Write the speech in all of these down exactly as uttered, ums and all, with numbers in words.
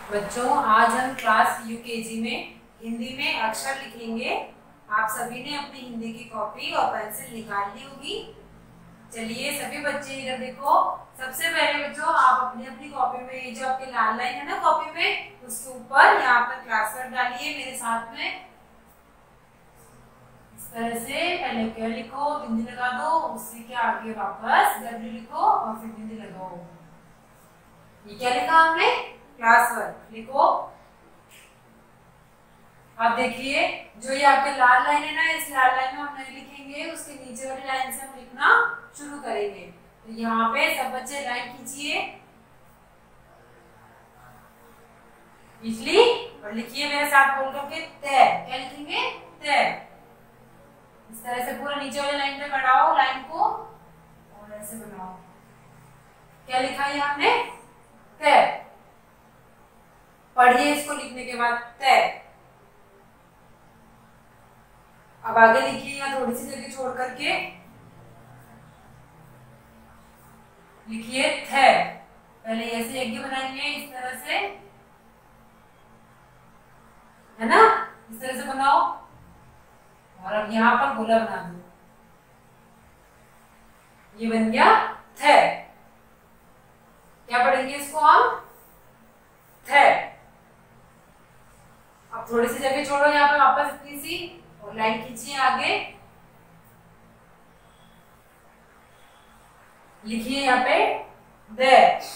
बच्चों, आज हम क्लास यूकेजी में हिंदी में अक्षर लिखेंगे। आप सभी ने अपनी हिंदी की कॉपी और पेंसिल निकाल ली होगी। चलिए सभी बच्चे इधर देखो। सबसे पहले बच्चों, आप अपनी अपनी कॉपी में ये जो आपके लाल लाइन है ना कॉपी में, उसके ऊपर यहाँ पर क्लास वर्ड डालिए मेरे साथ में। इस तरह से पहले क्या लिखो, बिंदी लगा दो, उसी के आगे वापस डब्ल्यू लिखो और फिर बिंदी लगाओ। ये क्या लिखा हमने? क्लास वर्क लिखो। अब देखिए, जो ये आपके लाल लाइन है ना, इस लाल लाइन में हम नहीं लिखेंगे, उसके नीचे वाली लाइन से हम लिखना शुरू करेंगे। तो यहाँ पे सब बच्चे लाइन खींचिए, पिछली, और लिखिए मेरे साथ बोल करके तय। क्या लिखेंगे? तय। इस तरह से पूरा नीचे वाली लाइन पे बढ़ाओ लाइन को और ऐसे बनाओ। क्या लिखा है हमने? तय। पढ़िए इसको लिखने के बाद, तय। अब आगे लिखिए, यहाँ थोड़ी सी जगह छोड़ करके लिखिए थे। पहले ऐसे यज्ञ बनाएंगे इस तरह से, है ना? इस तरह से बनाओ और अब यहाँ पर गोला बना दो। ये बन गया थे। क्या पढ़ेंगे इसको हम? थे। अब थोड़ी सी जगह छोड़ो यहाँ पे वापस इतनी सी और लाइन खींचिए आगे। लिखिए यहाँ पे दे। इस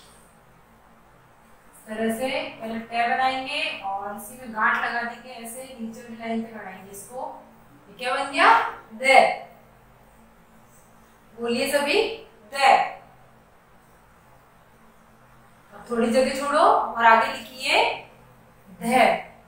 तरह से पहले टै बनाएंगे और इसी में गांठ लगा देंगे, ऐसे नीचे वाली लाइन पे लगाएंगे इसको। ये क्या बन गया? दे। बोलिए सभी, दे। अब थोड़ी जगह छोड़ो और आगे लिखिए धे।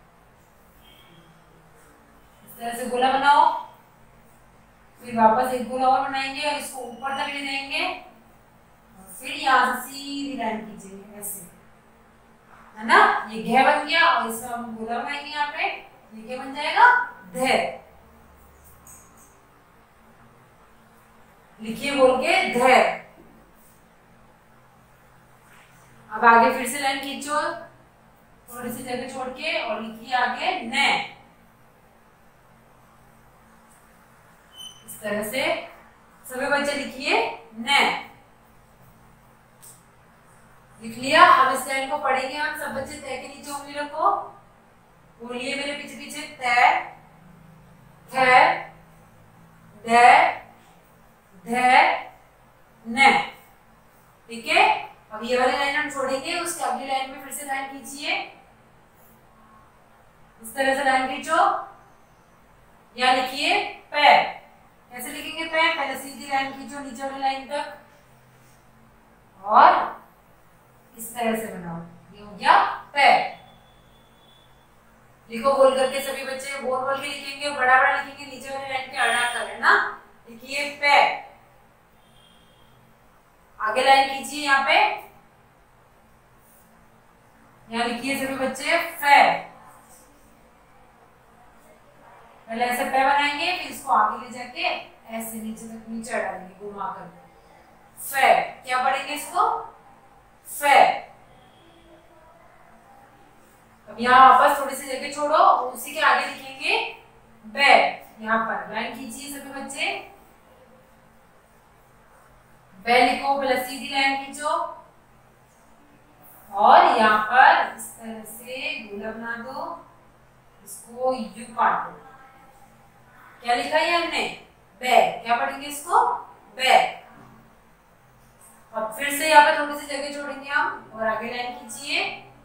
तरह से गोला बनाओ, फिर वापस एक गोला और बनाएंगे और इसको ऊपर तक ले जाएंगे और फिर यहाँ से सीधी लाइन खींचेंगे ऐसे, है ना? ये घे बन गया और इसमें हम गोला बनाएंगे यहाँ पे। ये क्या बन जाएगा? धे। लिखिए बोल के धे। अब आगे फिर से लाइन खींचो थोड़ी सी जगह छोड़ के और लिखिए आगे ने। इस तरह से सभी बच्चे लिखिए ने। लिख लिया? अब इस लाइन को पढ़ेंगे हम सब बच्चे। तय के नीचे उंगली रखो, बोलिए मेरे पीछे पीछे तय, थे, दे, धे, ने। ठीक है? अब ये वाली लाइन हम छोड़ेंगे, उसके अगली लाइन में फिर से लाइन खींचिए। इस तरह से लाइन खींचो। या लिखिए पैर। कैसे लिखेंगे पैर? पहले सीधी लाइन खींचो नीचे वाली लाइन तक और इस तरह से बनाओ। ये हो गया पैर। लिखो बोल करके सभी बच्चे, बोल बोल के लिखेंगे, बड़ा बड़ा लिखेंगे, नीचे वाली लाइन पे अड़ा कर, है ना? लिखिए पैर। आगे लाइन खींचिए यहाँ पे। यहाँ लिखिए सभी बच्चे फै। पहले ऐसे पै बनाएंगे, फिर इसको आगे ले जाके ऐसे नीचे तक नीचे डालेंगे घुमा कर। फै। क्या पढ़ेंगे इसको? फै। अब यहाँ वापस थोड़ी सी जगह छोड़ो, उसी के आगे लिखेंगे बै। यहाँ पर लाइन खींचिए सभी बच्चे। बै लिखो, पहले सीधी लाइन खींचो और यहाँ पर इस तरह से गोला बना दो, इसको यू काट दो। क्या लिखा है हमने? बै। क्या पढ़ेंगे इसको? बै। अब फिर से यहाँ पे थोड़ी सी जगह छोड़ेंगे हम और आगे लाइन खींचिए।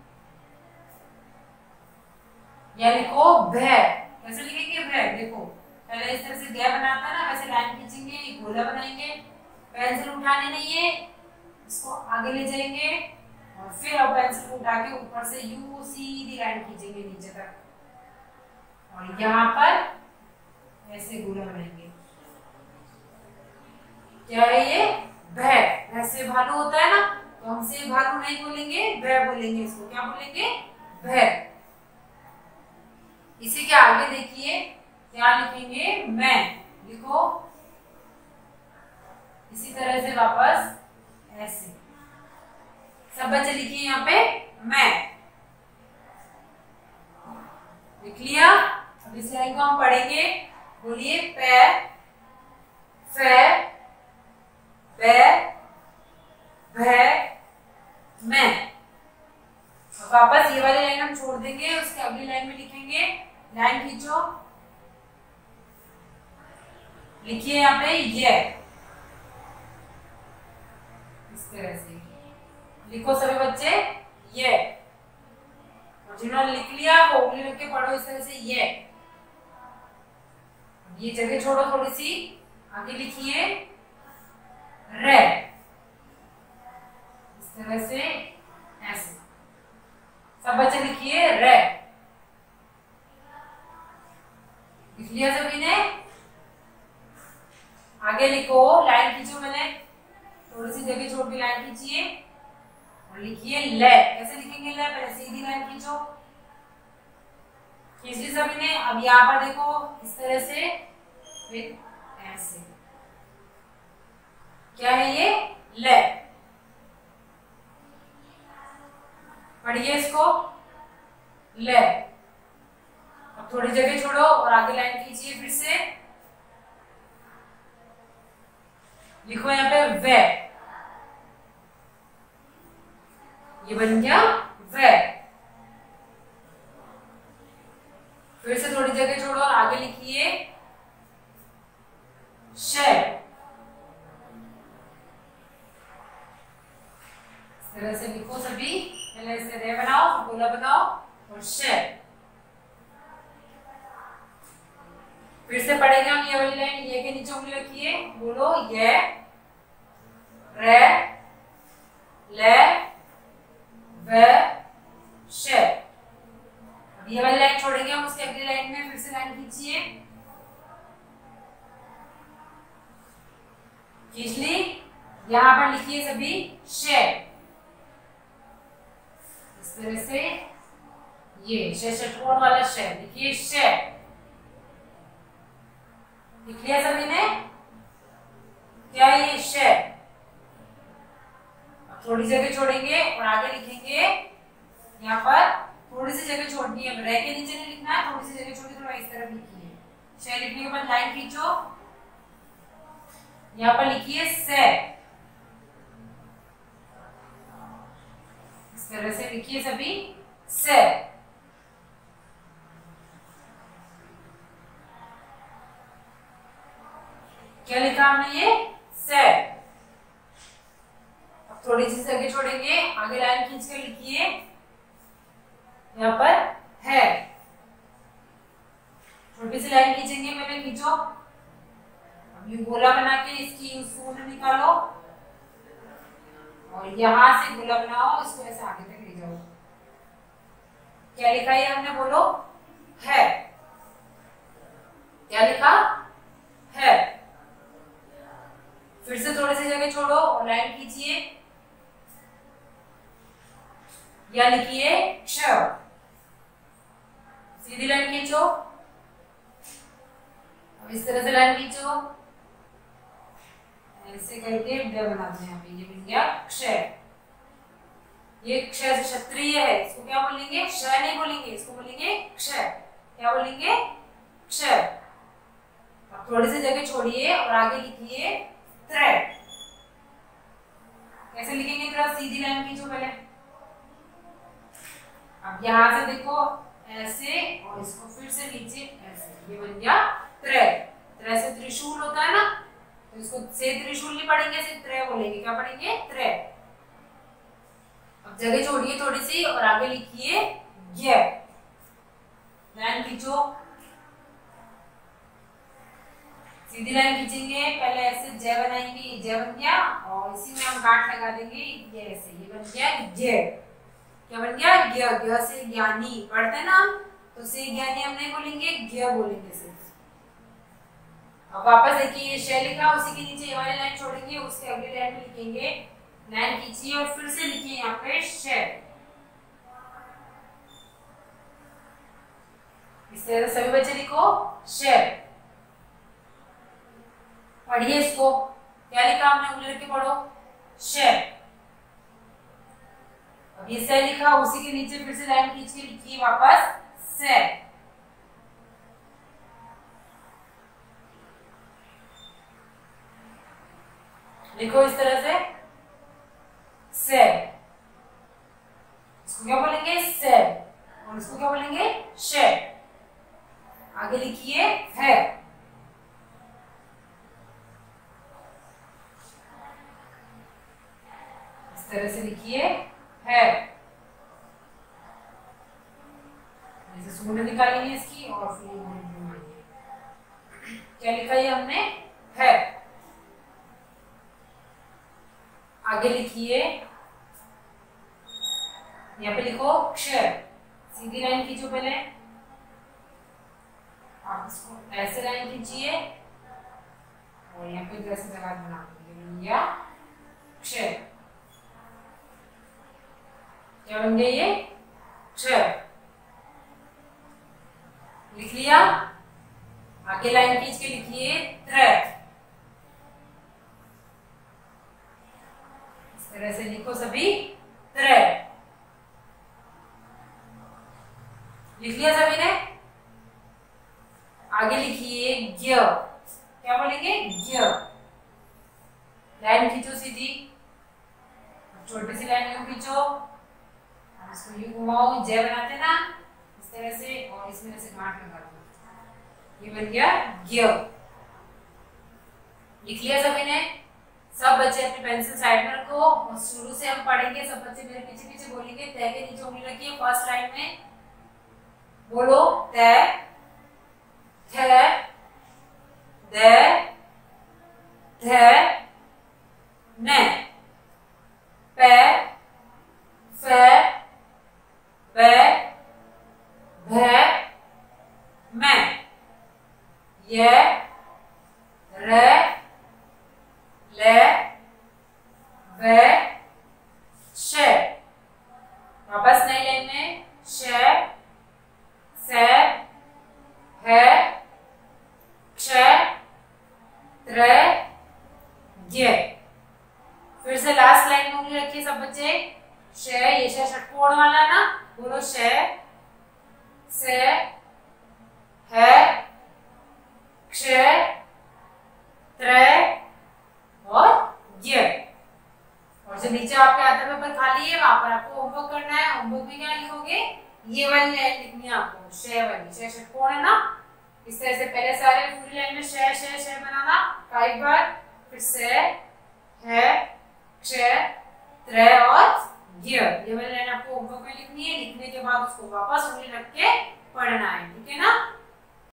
या लिखो भै। कैसे लिखेंगे भै? देखो पहले इस तरह से गै बनाता है ना, वैसे लाइन खींचेंगे, गोला बनाएंगे, पेंसिल उठाने नहीं है, इसको आगे ले जाएंगे और फिर अब पेंसिल को उठा के ऊपर से यू सीधी लाइन खींचेंगे नीचे तक और यहाँ पर ऐसे गोला बनाएंगे। क्या है ये? भै। ऐसे भालू होता है ना, तो हमसे भालू नहीं बोलेंगे, भै बोलेंगे इसको। क्या बोलेंगे? भै। इसी के आगे देखिए क्या लिखेंगे? मैं। लिखो इसी तरह से वापस ऐसे। सब बच्चे लिखिए यहाँ पे मैं। लिख लिया। अब इस लाइन को हम पढ़ेंगे। बोलिए पे, फे, बे, भे, मैं। अब वापस ये वाली लाइन हम छोड़ देंगे, उसके अगली लाइन में लिखेंगे। लाइन खींचो, लिखिए यहाँ पे ये, इस तरह से लिखो सभी बच्चे ये। और जिन्होंने लिख लिया वो उंगली रख के पढ़ो इस तरह से ये। ये जगह छोड़ो थोड़ी सी, आगे लिखिए रे, इस तरह से ऐसे। सब बच्चे लिखिए रे। लिख लिया सभी ने? आगे लिखो, लाइन खींचो, मैंने थोड़ी सी जगह छोड़ के लाइन खींचिए और लिखिए ले। कैसे लिखेंगे ले? पहले सीधी लाइन खींचो, खींच ली सभी ने। अब यहाँ पर देखो इस तरह से, फिर ऐसे। क्या है ये? ले। पढ़िए इसको, ले। अब थोड़ी जगह छोड़ो और आगे लाइन खींचिए फिर से। लिखो यहाँ पे वे, ये बन गया वे। फिर से थोड़ी जगह छोड़ो और आगे लिखिए शे। इस तरह से लिखो सभी। पहले इसे रे बनाओ, गोला बनाओ और शे। फिर से पढ़ेंगे हम ये वाली लाइन। ये के नीचे उंगली रखिए, बोलो ये, रे, ले, वे, शे। अब ये वाली लाइन छोड़ेंगे हम, उसके अगली लाइन में फिर से लाइन खींचिए, खींच ली। यहां पर लिखिए सभी शे, इस तरह से। ये शे षटकोण वाला शे, लिखिए शे। लिख लिया सभी ने? क्या है ये? शे। अब थोड़ी जगह छोड़ेंगे और आगे लिखेंगे। यहाँ पर थोड़ी सी जगह छोड़नी है, रे के नीचे नहीं लिखना है, थोड़ी सी जगह छोड़ी, थोड़ा इस तरफ लिखिए। शे लिखने के बाद लाइन खींचो, यहाँ पर लिखिए से, इस तरह से लिखिए सभी से। क्या लिखा हमने? ये से। अब थोड़ी सी जगह छोड़ेंगे, आगे लाइन खींच कर लिखिए यहाँ पर है। छोटी सी लाइन खींचेंगे, मैंने खींचो। अब ये गोला बना के इसकी सूंड निकालो और यहां से गोला बनाओ, इसको ऐसे आगे तक ले जाओ। क्या लिखा है हमने? बोलो है। क्या लिखा है? फिर से थोड़ी सी जगह छोड़ो और लाइन खींचिए, या लिखिए क्ष। सीधी लाइन खींचो, अब इस तरह से लाइन खींचो, ऐसे करके ड बनाते हैं। यहाँ पे ये बन गया क्ष। ये क्ष से क्षत्रिय है, इसको क्या बोलेंगे? क्ष नहीं बोलेंगे, इसको बोलेंगे क्ष। क्या बोलेंगे? क्ष। अब थोड़ी सी जगह छोड़िए और आगे लिखिए त्रे। कैसे लिखेंगे? थोड़ा सीधी लाइन खींचो पहले। अब यहां से देखो ऐसे और इसको फिर से नीचे ऐसे, ये बन गया त्रे। त्रे से त्रिशूल होता है ना, तो इसको से त्रिशूल नहीं पढ़ेंगे, सिर्फ त्रे बोलेंगे। क्या पढ़ेंगे? त्रे। अब जगह छोड़िए थोड़ी सी और आगे लिखिए ज्ञ। लाइन खींचो, सीधी लाइन खींचेंगे, पहले ऐसे जय बनाएंगे, ये जय बन गया और इसी में हम गांठ लगा देंगे, ये ऐसे, ये बन गया ज्ञ। क्या बन गया? ज्ञ। ज्ञ से ज्ञानी पढ़ते हैं ना हम, तो से ज्ञानी हम नहीं बोलेंगे, ज्ञ बोलेंगे सिर्फ। अब वापस देखिए ये शे लिखा, उसी के नीचे ये वाली लाइन छोड़ेंगे, उसके अगली लाइन में लिखेंगे। लाइन खींचिए और फिर से लिखिए यहाँ पे शे। इस तरह सभी बच्चे लिखो शे। पढ़िए इसको। क्या लिखा हमने? उंगली रख के पढ़ो शे। अब ये से लिखा, उसी के नीचे फिर से लाइन खींच के लिखिए वापस से। लिखो इस तरह से से, इसको क्या बोलेंगे से, और इसको क्या बोलेंगे शे। आगे लिखिए है, इस तरह से लिखिए है। जैसे सूंड निकालेंगे इसकी और फिर क्या लिखा है हमने है। आगे लिखिए, यहाँ पे लिखो क्षर, सीधी लाइन खींचो पहले, आप इसको ऐसे लाइन खींचिए और यहाँ पे ऐसे जगह बना दीजिए या क्षर। क्या बन गया ये क्षर, लिख लिया। आगे लाइन खींच के लिखिए त्र, इस तरह से लिखो सभी त्र। लिख लिया सभी ने। आगे लिखिए ज्ञ, क्या बोलेंगे ज्ञ। लाइन खींचो सीधी, छोटी सी लाइन यूं खींचो, इसको यूं घुमाओ, जय बनाते ना इस तरह से, और इसमें से गांठ लगा दो, ये बन गया ज्ञ। लिख लिया सभी ने। सब बच्चे अपनी पेंसिल साइड में रखो और शुरू से हम पढ़ेंगे। सब बच्चे मेरे पीछे पीछे बोलेंगे। तय के नीचे उंगली रखिए, फर्स्ट लाइन में बोलो तय, थ, द, ध, न, प, फ, ब, भ, म, य, र, ल, व, श। वापस नई लाइन में श, स, ह, क्ष, त्र, ज्ञ। फिर से लास्ट लाइन में उंगली रखिए सब बच्चे। श, ये श षटकोण वाला है ना, बोलो श, स, ह, क्ष, त्र और ज्ञ। और जो नीचे आपके आधा पेपर खाली है वहां पर आपको होमवर्क करना है। होमवर्क में क्या लिखोगे, ये वाली लाइन लिखनी है आपको, श वाली। श षटकोण है ना, इस तरह से पहले सारे पूरी लाइन में श श श बनाना कई बार, फिर स, ह, क्ष, त्र और ज्ञ। ये वाली लाइन आपको होमवर्क में लिखनी है। लिखने के बाद उसको वापस उंगली रख के पढ़ना है, ठीक है ना।